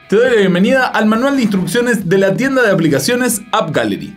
Te doy la bienvenida al manual de instrucciones de la tienda de aplicaciones AppGallery.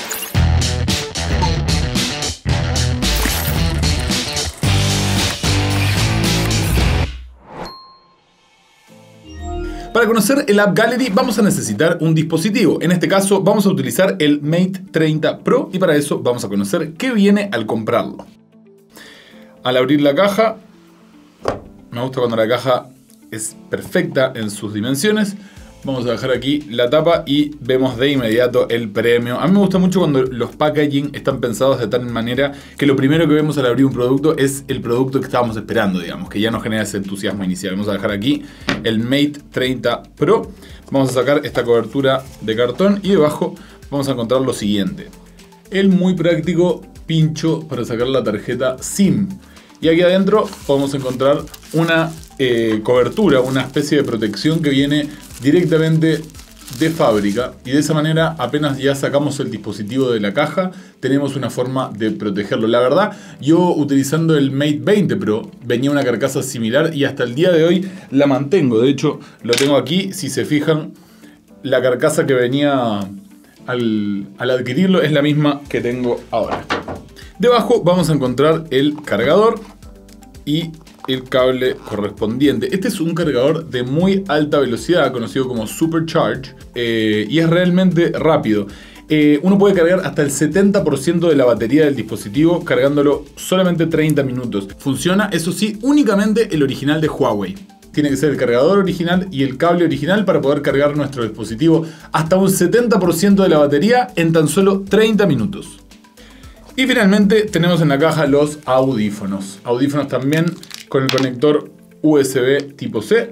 Para conocer el AppGallery vamos a necesitar un dispositivo. En este caso vamos a utilizar el Mate 30 Pro y para eso vamos a conocer qué viene al comprarlo. Al abrir la caja, me gusta cuando la caja es perfecta en sus dimensiones. Vamos a dejar aquí la tapa y vemos de inmediato el premio. A mí me gusta mucho cuando los packaging están pensados de tal manera que lo primero que vemos al abrir un producto es el producto que estábamos esperando, digamos, que ya nos genera ese entusiasmo inicial. Vamos a dejar aquí el Mate 30 Pro. Vamos a sacar esta cobertura de cartón y debajo vamos a encontrar lo siguiente: el muy práctico pincho para sacar la tarjeta SIM. Y aquí adentro podemos encontrar una cobertura, una especie de protección que viene directamente de fábrica, y de esa manera apenas ya sacamos el dispositivo de la caja tenemos una forma de protegerlo. La verdad, yo utilizando el Mate 20 Pro venía una carcasa similar y hasta el día de hoy la mantengo. De hecho lo tengo aquí, si se fijan, la carcasa que venía al adquirirlo es la misma que tengo ahora. Debajo vamos a encontrar el cargador y el cable correspondiente. Este es un cargador de muy alta velocidad, conocido como Supercharge, y es realmente rápido. Uno puede cargar hasta el 70% de la batería del dispositivo cargándolo solamente 30 minutos. Funciona, eso sí, únicamente el original de Huawei. Tiene que ser el cargador original y el cable original para poder cargar nuestro dispositivo hasta un 70% de la batería en tan solo 30 minutos. Y finalmente tenemos en la caja los audífonos. Audífonos también con el conector USB tipo C.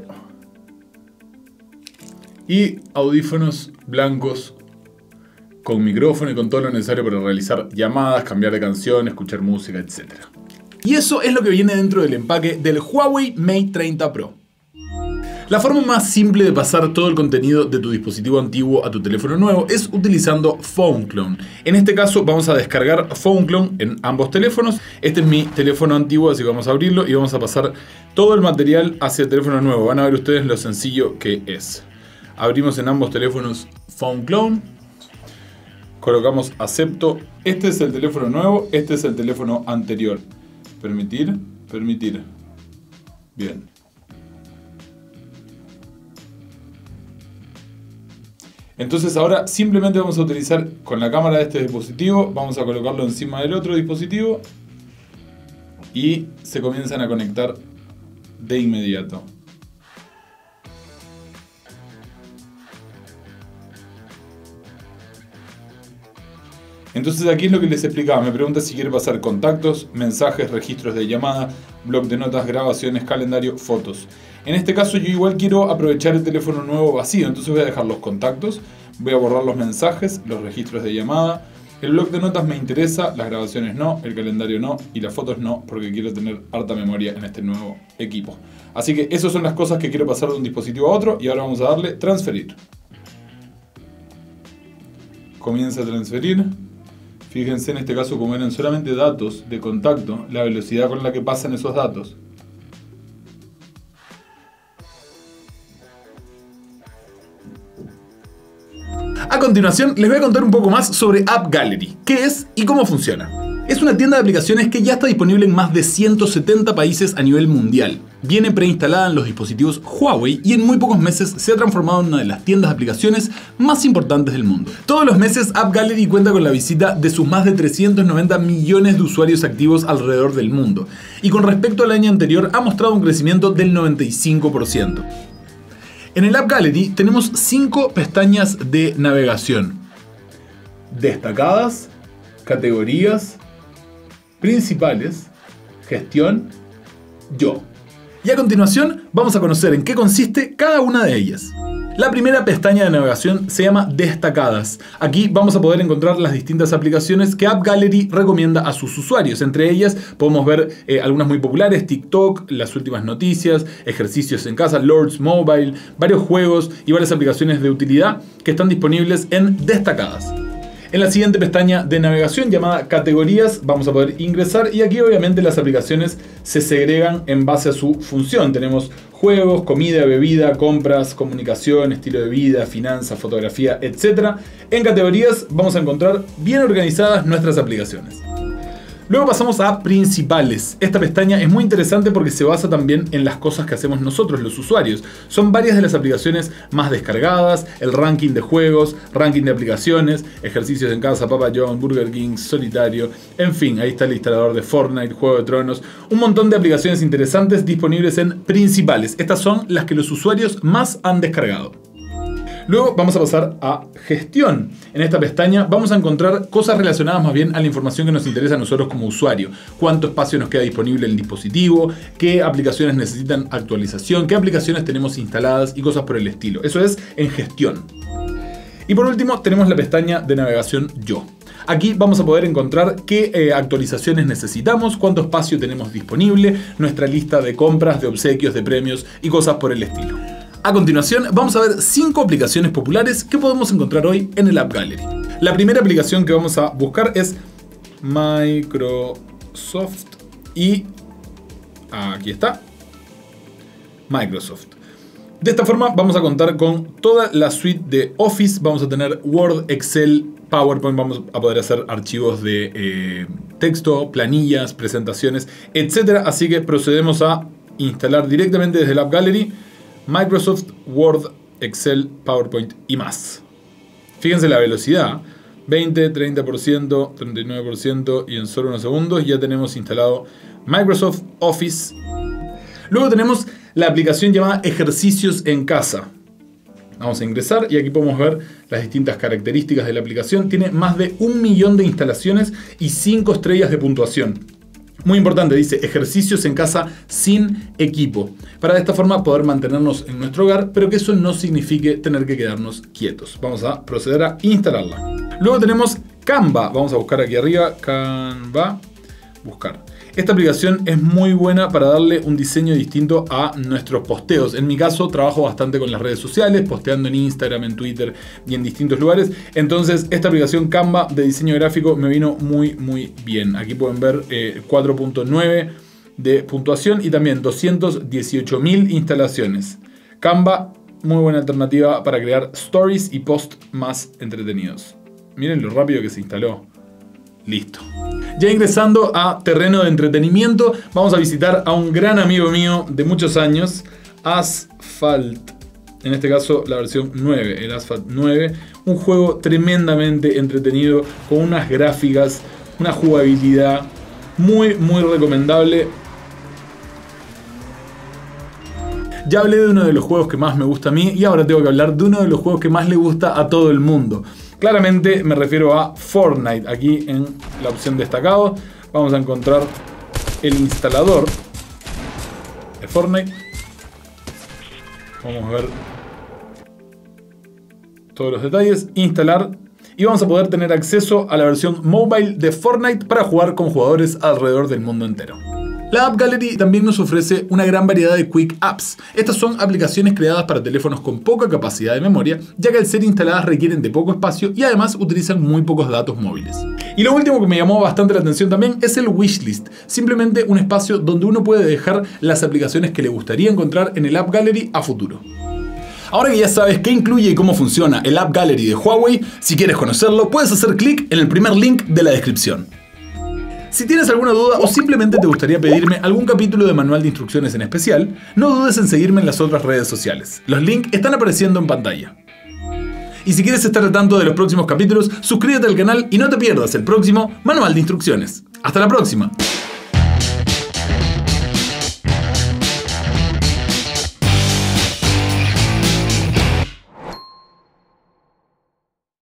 Y audífonos blancos con micrófono y con todo lo necesario para realizar llamadas, cambiar de canción, escuchar música, etc. Y eso es lo que viene dentro del empaque del Huawei Mate 30 Pro. La forma más simple de pasar todo el contenido de tu dispositivo antiguo a tu teléfono nuevo es utilizando Phone Clone. En este caso vamos a descargar Phone Clone en ambos teléfonos. Este es mi teléfono antiguo, así que vamos a abrirlo y vamos a pasar todo el material hacia el teléfono nuevo. Van a ver ustedes lo sencillo que es. Abrimos en ambos teléfonos Phone Clone. Colocamos acepto. Este es el teléfono nuevo, este es el teléfono anterior. Permitir, permitir. Bien. Entonces ahora simplemente vamos a utilizar con la cámara de este dispositivo, vamos a colocarlo encima del otro dispositivo y se comienzan a conectar de inmediato. Entonces aquí es lo que les explicaba, me pregunta si quiere pasar contactos, mensajes, registros de llamada, blog de notas, grabaciones, calendario, fotos. En este caso yo igual quiero aprovechar el teléfono nuevo vacío, entonces voy a dejar los contactos, voy a borrar los mensajes, los registros de llamada, el blog de notas me interesa, las grabaciones no, el calendario no y las fotos no, porque quiero tener harta memoria en este nuevo equipo. Así que esas son las cosas que quiero pasar de un dispositivo a otro y ahora vamos a darle transferir. Comienza a transferir. Fíjense en este caso como eran solamente datos de contacto, la velocidad con la que pasan esos datos. A continuación les voy a contar un poco más sobre AppGallery, qué es y cómo funciona. Es una tienda de aplicaciones que ya está disponible en más de 170 países a nivel mundial. Viene preinstalada en los dispositivos Huawei y en muy pocos meses se ha transformado en una de las tiendas de aplicaciones más importantes del mundo. Todos los meses AppGallery cuenta con la visita de sus más de 390 millones de usuarios activos alrededor del mundo. Y con respecto al año anterior ha mostrado un crecimiento del 95%. En el AppGallery tenemos 5 pestañas de navegación: destacadas, categorías, principales, gestión, yo. Y a continuación vamos a conocer en qué consiste cada una de ellas. La primera pestaña de navegación se llama Destacadas. Aquí vamos a poder encontrar las distintas aplicaciones que AppGallery recomienda a sus usuarios. Entre ellas podemos ver algunas muy populares: TikTok, las últimas noticias, ejercicios en casa, Lords Mobile, varios juegos y varias aplicaciones de utilidad que están disponibles en Destacadas. En la siguiente pestaña de navegación llamada categorías vamos a poder ingresar y aquí obviamente las aplicaciones se segregan en base a su función. Tenemos juegos, comida, bebida, compras, comunicación, estilo de vida, finanzas, fotografía, etc. En categorías vamos a encontrar bien organizadas nuestras aplicaciones. Luego pasamos a principales. Esta pestaña es muy interesante porque se basa también en las cosas que hacemos nosotros, los usuarios. Son varias de las aplicaciones más descargadas, el ranking de juegos, ranking de aplicaciones, ejercicios en casa, Papa John's, Burger King, Solitario, en fin, ahí está el instalador de Fortnite, Juego de Tronos, un montón de aplicaciones interesantes disponibles en principales. Estas son las que los usuarios más han descargado. Luego vamos a pasar a gestión. En esta pestaña vamos a encontrar cosas relacionadas más bien a la información que nos interesa a nosotros como usuario. Cuánto espacio nos queda disponible en el dispositivo, qué aplicaciones necesitan actualización, qué aplicaciones tenemos instaladas y cosas por el estilo. Eso es en gestión. Y por último tenemos la pestaña de navegación Yo. Aquí vamos a poder encontrar qué actualizaciones necesitamos, cuánto espacio tenemos disponible, nuestra lista de compras, de obsequios, de premios y cosas por el estilo. A continuación vamos a ver 5 aplicaciones populares que podemos encontrar hoy en el App Gallery. La primera aplicación que vamos a buscar es Microsoft y aquí está, Microsoft. De esta forma vamos a contar con toda la suite de Office, vamos a tener Word, Excel, PowerPoint, vamos a poder hacer archivos de texto, planillas, presentaciones, etc. Así que procedemos a instalar directamente desde el App Gallery Microsoft Word, Excel, PowerPoint y más. Fíjense la velocidad, 20, 30%, 39% y en solo unos segundos ya tenemos instalado Microsoft Office. Luego tenemos la aplicación llamada Ejercicios en Casa. Vamos a ingresar y aquí podemos ver las distintas características de la aplicación. Tiene más de 1 millón de instalaciones y 5 estrellas de puntuación. Muy importante, dice ejercicios en casa sin equipo. Para de esta forma poder mantenernos en nuestro hogar, pero que eso no signifique tener que quedarnos quietos. Vamos a proceder a instalarla. Luego tenemos Canva. Vamos a buscar aquí arriba, Canva, buscar. Esta aplicación es muy buena para darle un diseño distinto a nuestros posteos. En mi caso trabajo bastante con las redes sociales, posteando en Instagram, en Twitter y en distintos lugares. Entonces esta aplicación Canva de diseño gráfico me vino muy bien. Aquí pueden ver 4.9 de puntuación y también 218.000 instalaciones. Canva, muy buena alternativa para crear stories y posts más entretenidos. Miren lo rápido que se instaló. Listo. Ya ingresando a terreno de entretenimiento, vamos a visitar a un gran amigo mío de muchos años, Asphalt. En este caso la versión 9, el Asphalt 9. Un juego tremendamente entretenido, con unas gráficas, una jugabilidad muy recomendable. Ya hablé de uno de los juegos que más me gusta a mí y ahora tengo que hablar de uno de los juegos que más le gusta a todo el mundo. Claramente me refiero a Fortnite. Aquí en la opción destacado vamos a encontrar el instalador de Fortnite. Vamos a ver todos los detalles. Instalar. Y vamos a poder tener acceso a la versión mobile de Fortnite para jugar con jugadores alrededor del mundo entero. La App Gallery también nos ofrece una gran variedad de Quick Apps. Estas son aplicaciones creadas para teléfonos con poca capacidad de memoria, ya que al ser instaladas requieren de poco espacio y además utilizan muy pocos datos móviles. Y lo último que me llamó bastante la atención también es el Wishlist, simplemente un espacio donde uno puede dejar las aplicaciones que le gustaría encontrar en el App Gallery a futuro. Ahora que ya sabes qué incluye y cómo funciona el App Gallery de Huawei, si quieres conocerlo puedes hacer clic en el primer link de la descripción. Si tienes alguna duda o simplemente te gustaría pedirme algún capítulo de manual de instrucciones en especial, no dudes en seguirme en las otras redes sociales. Los links están apareciendo en pantalla. Y si quieres estar al tanto de los próximos capítulos, suscríbete al canal y no te pierdas el próximo manual de instrucciones. ¡Hasta la próxima!